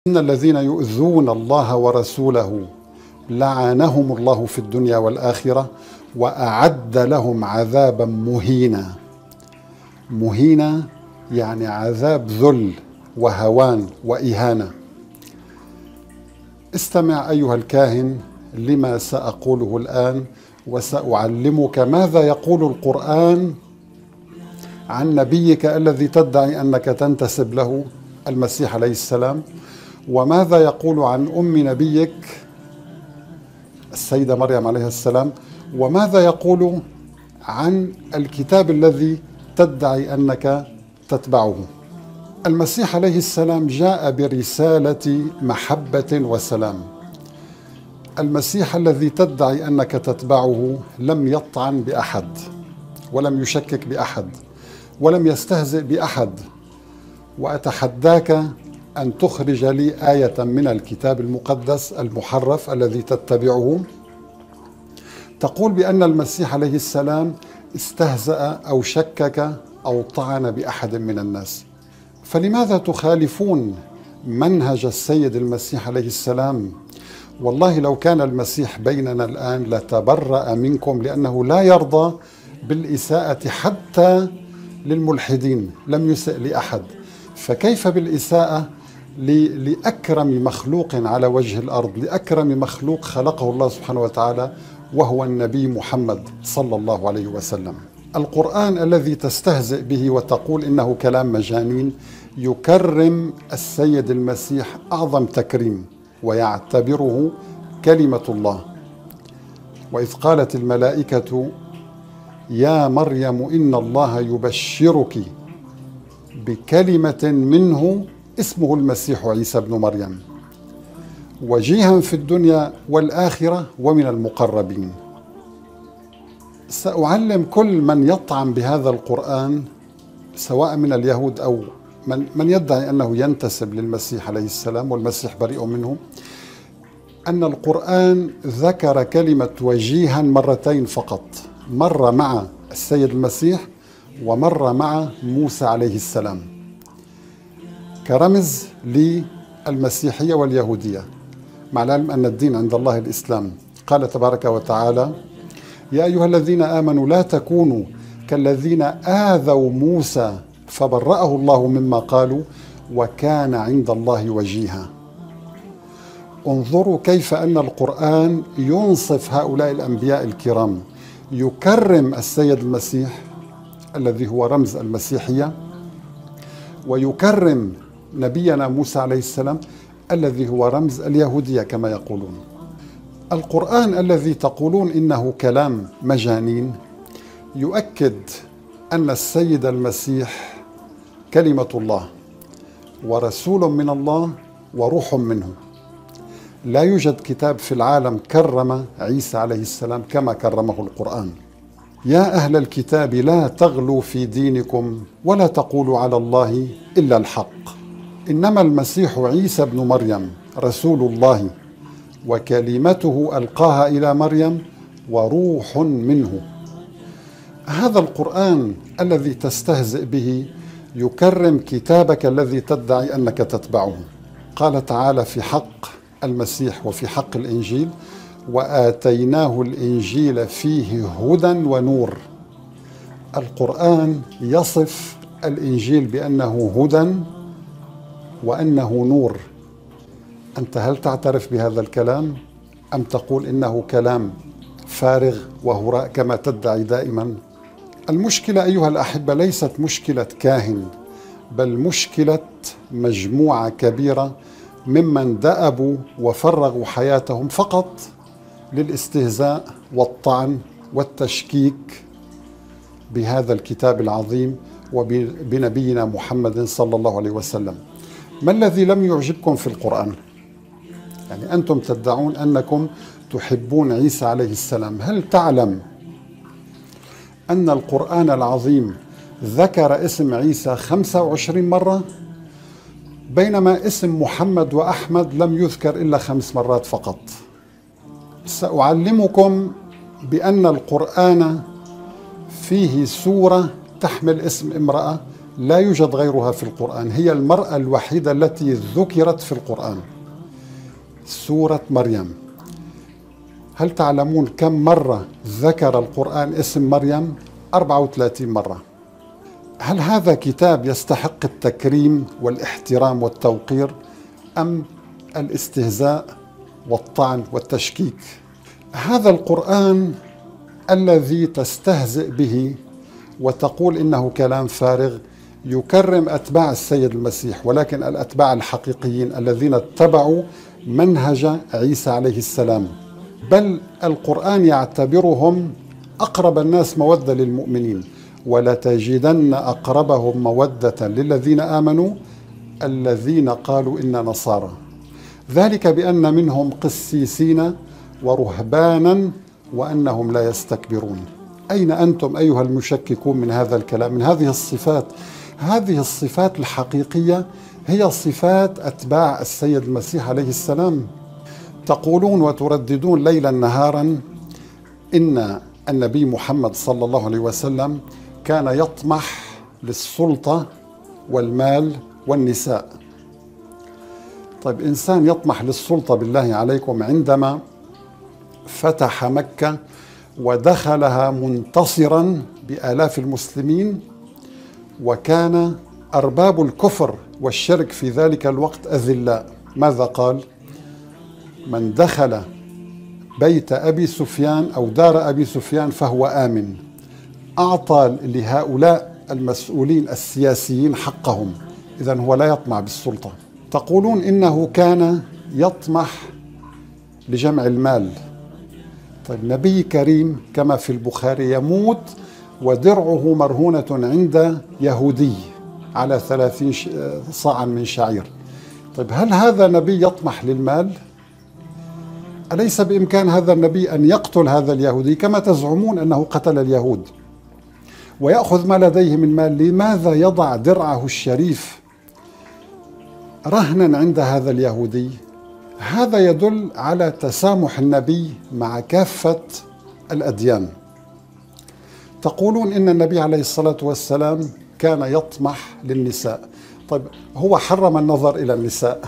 إن الذين يؤذون الله ورسوله لعنهم الله في الدنيا والآخرة وأعد لهم عذابا مهينا. مهينا يعني عذاب ذل وهوان وإهانة. استمع أيها الكاهن لما سأقوله الآن، وسأعلمك ماذا يقول القرآن عن نبيك الذي تدعي أنك تنتسب له، المسيح عليه السلام، وماذا يقول عن أم نبيك السيدة مريم عليه السلام، وماذا يقول عن الكتاب الذي تدعي أنك تتبعه. المسيح عليه السلام جاء برسالة محبة وسلام. المسيح الذي تدعي أنك تتبعه لم يطعن بأحد، ولم يشكك بأحد، ولم يستهزئ بأحد. وأتحداك أن تخرج لي آية من الكتاب المقدس المحرف الذي تتبعه تقول بأن المسيح عليه السلام استهزأ أو شكك أو طعن بأحد من الناس. فلماذا تخالفون منهج السيد المسيح عليه السلام؟ والله لو كان المسيح بيننا الآن لتبرأ منكم، لأنه لا يرضى بالإساءة حتى للملحدين، لم يسئ لأحد، فكيف بالإساءة لأكرم مخلوق على وجه الأرض، لأكرم مخلوق خلقه الله سبحانه وتعالى، وهو النبي محمد صلى الله عليه وسلم. القرآن الذي تستهزئ به وتقول إنه كلام مجانين يكرم السيد المسيح أعظم تكريم، ويعتبره كلمة الله. وإذ قالت الملائكة يا مريم إن الله يبشرك بكلمة منه اسمه المسيح عيسى بن مريم وجيها في الدنيا والآخرة ومن المقربين. سأعلم كل من يطعن بهذا القرآن، سواء من اليهود أو من يدعي أنه ينتسب للمسيح عليه السلام والمسيح بريء منه، أن القرآن ذكر كلمة وجيها مرتين فقط، مرة مع السيد المسيح ومرة مع موسى عليه السلام، كرمز للمسيحية واليهودية، مع العلم أن الدين عند الله الإسلام. قال تبارك وتعالى يا أيها الذين آمنوا لا تكونوا كالذين آذوا موسى فبرأه الله مما قالوا وكان عند الله وجيها. انظروا كيف أن القرآن ينصف هؤلاء الأنبياء الكرام، يكرم السيد المسيح الذي هو رمز المسيحية، ويكرم نبينا موسى عليه السلام الذي هو رمز اليهودية كما يقولون. القرآن الذي تقولون إنه كلام مجانين يؤكد أن السيد المسيح كلمة الله ورسول من الله وروح منه. لا يوجد كتاب في العالم كرم عيسى عليه السلام كما كرمه القرآن. يا أهل الكتاب لا تغلوا في دينكم ولا تقولوا على الله إلا الحق، إنما المسيح عيسى بن مريم رسول الله وكلمته ألقاها إلى مريم وروح منه. هذا القرآن الذي تستهزئ به يكرم كتابك الذي تدعي أنك تتبعه. قال تعالى في حق المسيح وفي حق الإنجيل وآتيناه الإنجيل فيه هدى ونور. القرآن يصف الإنجيل بأنه هدى وأنه نور. أنت هل تعترف بهذا الكلام أم تقول إنه كلام فارغ وهراء كما تدعي دائما؟ المشكلة أيها الأحبة ليست مشكلة كاهن، بل مشكلة مجموعة كبيرة ممن دأبوا وفرغوا حياتهم فقط للاستهزاء والطعن والتشكيك بهذا الكتاب العظيم وبنبينا محمد صلى الله عليه وسلم. ما الذي لم يعجبكم في القرآن؟ يعني أنتم تدعون أنكم تحبون عيسى عليه السلام، هل تعلم أن القرآن العظيم ذكر اسم عيسى 25 مرة، بينما اسم محمد وأحمد لم يذكر إلا 5 مرات فقط؟ سأعلمكم بأن القرآن فيه سورة تحمل اسم امرأة لا يوجد غيرها في القرآن، هي المرأة الوحيدة التي ذكرت في القرآن، سورة مريم. هل تعلمون كم مرة ذكر القرآن اسم مريم؟ 34 مرة. هل هذا كتاب يستحق التكريم والاحترام والتوقير أم الاستهزاء والطعن والتشكيك؟ هذا القرآن الذي تستهزئ به وتقول إنه كلام فارغ يكرم أتباع السيد المسيح، ولكن الأتباع الحقيقيين الذين اتبعوا منهج عيسى عليه السلام، بل القرآن يعتبرهم أقرب الناس مودة للمؤمنين، ولتجدن أقربهم مودة للذين آمنوا الذين قالوا إنا نصارى، ذلك بأن منهم قسيسين ورهبانا وأنهم لا يستكبرون. أين أنتم أيها المشككون من هذا الكلام، من هذه الصفات؟ هذه الصفات الحقيقية هي صفات أتباع السيد المسيح عليه السلام. تقولون وترددون ليلا نهارا إن النبي محمد صلى الله عليه وسلم كان يطمح للسلطة والمال والنساء. طيب، إنسان يطمح للسلطة بالله عليكم عندما فتح مكة ودخلها منتصرا بآلاف المسلمين، وكان أرباب الكفر والشرك في ذلك الوقت أذلاء، ماذا قال؟ من دخل بيت أبي سفيان أو دار أبي سفيان فهو آمن. أعطى لهؤلاء المسؤولين السياسيين حقهم، إذن هو لا يطمع بالسلطة. تقولون إنه كان يطمح لجمع المال. طيب، نبي كريم كما في البخاري يموت ودرعه مرهونة عند يهودي على 30 صاعا من شعير. طيب، هل هذا نبي يطمح للمال؟ أليس بإمكان هذا النبي أن يقتل هذا اليهودي كما تزعمون أنه قتل اليهود ويأخذ ما لديه من مال؟ لماذا يضع درعه الشريف رهنا عند هذا اليهودي؟ هذا يدل على تسامح النبي مع كافة الأديان. تقولون إن النبي عليه الصلاة والسلام كان يطمح للنساء. طيب، هو حرم النظر إلى النساء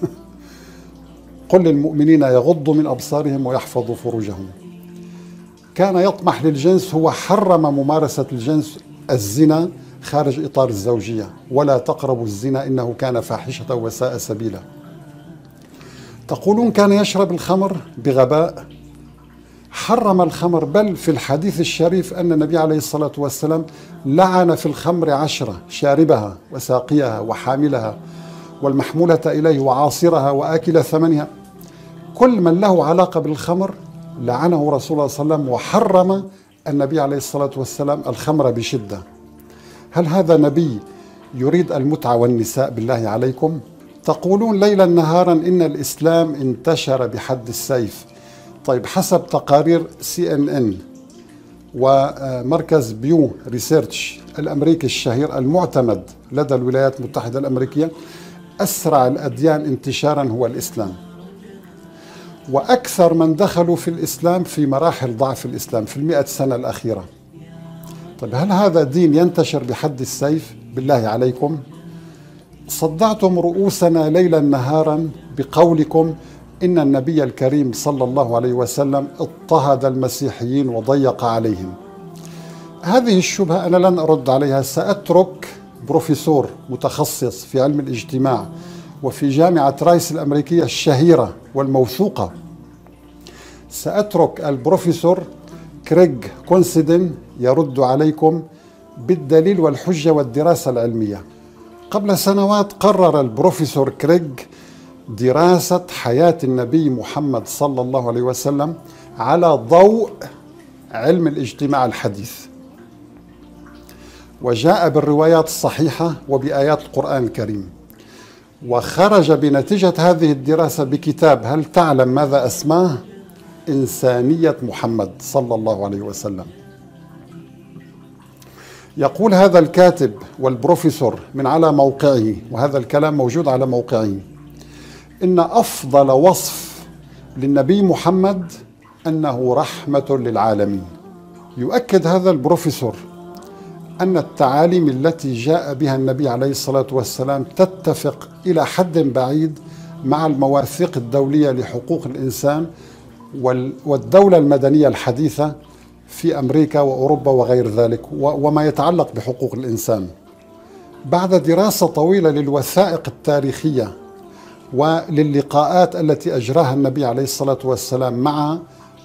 قل للمؤمنين يغضوا من أبصارهم ويحفظوا فروجهم. كان يطمح للجنس، هو حرم ممارسة الجنس الزنا خارج إطار الزوجية، ولا تقربوا الزنا إنه كان فاحشة وساء سبيلا. تقولون كان يشرب الخمر بغباء، حرم الخمر، بل في الحديث الشريف أن النبي عليه الصلاة والسلام لعن في الخمر 10: شاربها وساقيها وحاملها والمحمولة إليه وعاصرها وآكل ثمنها. كل من له علاقة بالخمر لعنه رسول الله صلى الله عليه وسلم، وحرم النبي عليه الصلاة والسلام الخمر بشدة. هل هذا نبي يريد المتعة والنساء بالله عليكم؟ تقولون ليلا نهارا إن الإسلام انتشر بحد السيف. طيب، حسب تقارير CNN ومركز بيو ريسيرش الأمريكي الشهير المعتمد لدى الولايات المتحدة الأمريكية، أسرع الأديان انتشارا هو الإسلام، وأكثر من دخلوا في الإسلام في مراحل ضعف الإسلام في 100 سنة الأخيرة. طيب، هل هذا دين ينتشر بحد السيف بالله عليكم؟ صدعتم رؤوسنا ليلا نهارا بقولكم إن النبي الكريم صلى الله عليه وسلم اضطهد المسيحيين وضيق عليهم. هذه الشبهة أنا لن أرد عليها، سأترك بروفيسور متخصص في علم الاجتماع وفي جامعة رايس الأمريكية الشهيرة والموثوقة، سأترك البروفيسور كريغ كونسيدن يرد عليكم بالدليل والحجة والدراسة العلمية. قبل سنوات قرر البروفيسور كريغ دراسة حياة النبي محمد صلى الله عليه وسلم على ضوء علم الاجتماع الحديث، وجاء بالروايات الصحيحة وبآيات القرآن الكريم، وخرج بنتيجة هذه الدراسة بكتاب، هل تعلم ماذا أسماه؟ إنسانية محمد صلى الله عليه وسلم. يقول هذا الكاتب والبروفيسور من على موقعه، وهذا الكلام موجود على موقعه، إن أفضل وصف للنبي محمد أنه رحمة للعالمين. يؤكد هذا البروفيسور أن التعاليم التي جاء بها النبي عليه الصلاة والسلام تتفق إلى حد بعيد مع المواثيق الدولية لحقوق الإنسان والدولة المدنية الحديثة في أمريكا وأوروبا وغير ذلك، وما يتعلق بحقوق الإنسان. بعد دراسة طويلة للوثائق التاريخية وللقاءات التي أجراها النبي عليه الصلاة والسلام مع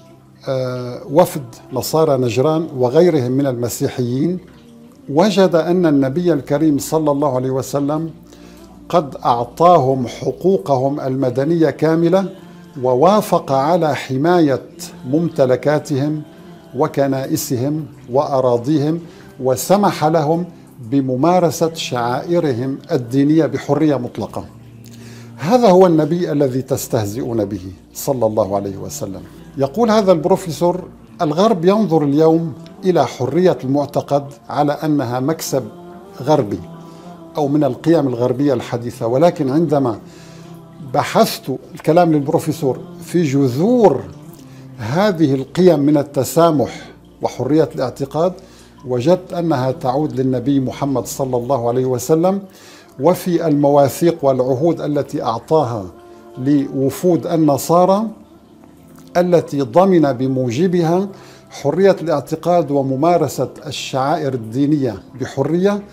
وفد نصارى نجران وغيرهم من المسيحيين، وجد أن النبي الكريم صلى الله عليه وسلم قد أعطاهم حقوقهم المدنية كاملة، ووافق على حماية ممتلكاتهم وكنائسهم وأراضيهم، وسمح لهم بممارسة شعائرهم الدينية بحرية مطلقة. هذا هو النبي الذي تستهزئون به صلى الله عليه وسلم. يقول هذا البروفيسور: الغرب ينظر اليوم إلى حرية المعتقد على أنها مكسب غربي أو من القيم الغربية الحديثة، ولكن عندما بحثت، الكلام للبروفيسور، في جذور هذه القيم من التسامح وحرية الاعتقاد، وجدت أنها تعود للنبي محمد صلى الله عليه وسلم، وفي المواثيق والعهود التي أعطاها لوفود النصارى التي ضمن بموجبها حرية الاعتقاد وممارسة الشعائر الدينية بحرية،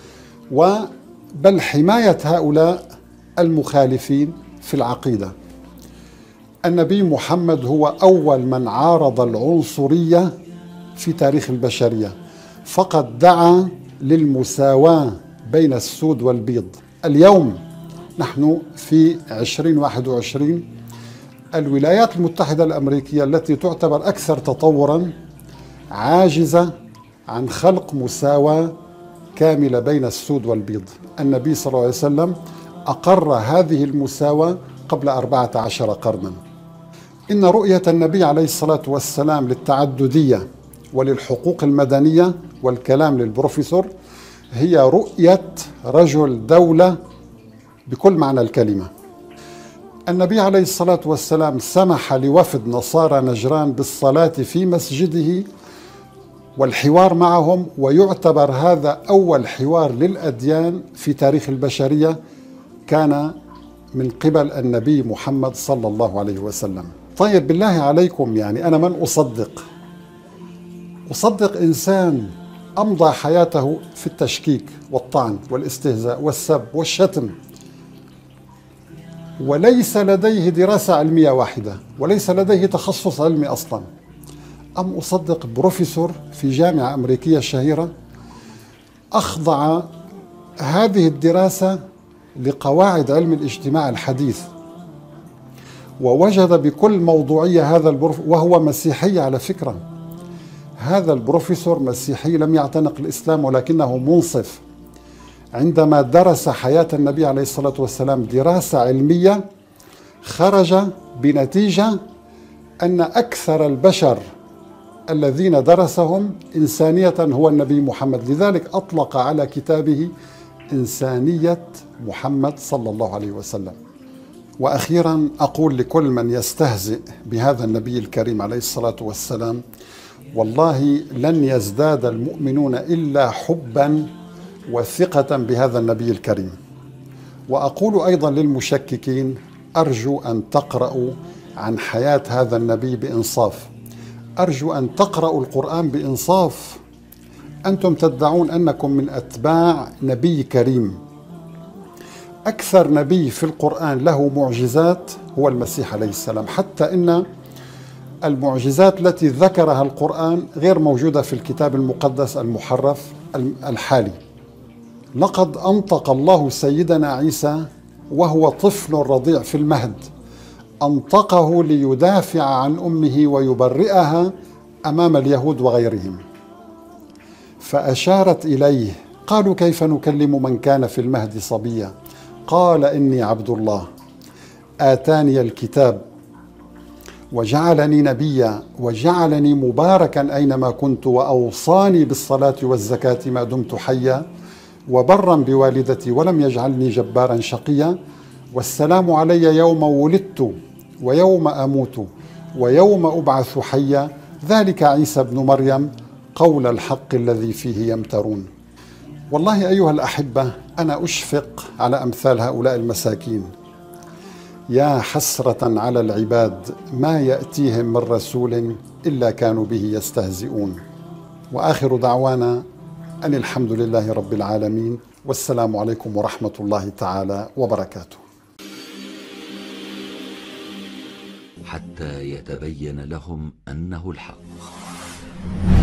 بل حماية هؤلاء المخالفين في العقيدة. النبي محمد هو أول من عارض العنصرية في تاريخ البشرية، فقد دعا للمساواة بين السود والبيض. اليوم نحن في 2021، الولايات المتحدة الأمريكية التي تعتبر أكثر تطورا عاجزة عن خلق مساواة كاملة بين السود والبيض. النبي صلى الله عليه وسلم أقر هذه المساواة قبل 14 قرنا. إن رؤية النبي عليه الصلاة والسلام للتعددية وللحقوق المدنية، والكلام للبروفيسور، هي رؤية رجل دولة بكل معنى الكلمة. النبي عليه الصلاة والسلام سمح لوفد نصارى نجران بالصلاة في مسجده والحوار معهم، ويعتبر هذا أول حوار للأديان في تاريخ البشرية كان من قبل النبي محمد صلى الله عليه وسلم. طيب بالله عليكم، يعني أنا من أصدق إنسان أمضى حياته في التشكيك والطعن والاستهزاء والسب والشتم، وليس لديه دراسة علمية واحدة، وليس لديه تخصص علمي أصلا؟ أم أصدق بروفيسور في جامعة أمريكية شهيرة أخضع هذه الدراسة لقواعد علم الاجتماع الحديث، ووجد بكل موضوعية هذا وهو مسيحي على فكرة، هذا البروفيسور مسيحي لم يعتنق الإسلام ولكنه منصف، عندما درس حياة النبي عليه الصلاة والسلام دراسة علمية خرج بنتيجة أن أكثر البشر الذين درسهم إنسانية هو النبي محمد. لذلك أطلق على كتابه إنسانية محمد صلى الله عليه وسلم. وأخيرا أقول لكل من يستهزئ بهذا النبي الكريم عليه الصلاة والسلام: والله لن يزداد المؤمنون إلا حبا وثقة بهذا النبي الكريم. وأقول أيضا للمشككين: أرجو أن تقرأوا عن حياة هذا النبي بإنصاف، أرجو أن تقرأوا القرآن بإنصاف. أنتم تدعون أنكم من أتباع نبي كريم، أكثر نبي في القرآن له معجزات هو المسيح عليه السلام، حتى إن المعجزات التي ذكرها القرآن غير موجودة في الكتاب المقدس المحرف الحالي. لقد أنطق الله سيدنا عيسى وهو طفل رضيع في المهد، أنطقه ليدافع عن أمه ويبرئها أمام اليهود وغيرهم، فأشارت إليه. قالوا: كيف نكلم من كان في المهد صبيا؟ قال: إني عبد الله آتاني الكتاب وجعلني نبيا وجعلني مباركا أينما كنت وأوصاني بالصلاة والزكاة ما دمت حيا وبرا بوالدتي ولم يجعلني جبارا شقيا والسلام علي يوم ولدت ويوم أموت ويوم أبعث حيا ذلك عيسى ابن مريم قول الحق الذي فيه يمترون. والله أيها الأحبة، أنا أشفق على أمثال هؤلاء المساكين. يا حسرة على العباد، ما يأتيهم من رسول إلا كانوا به يستهزئون. وآخر دعوانا أن الحمد لله رب العالمين، والسلام عليكم ورحمة الله تعالى وبركاته. حتى يتبين لهم أنه الحق.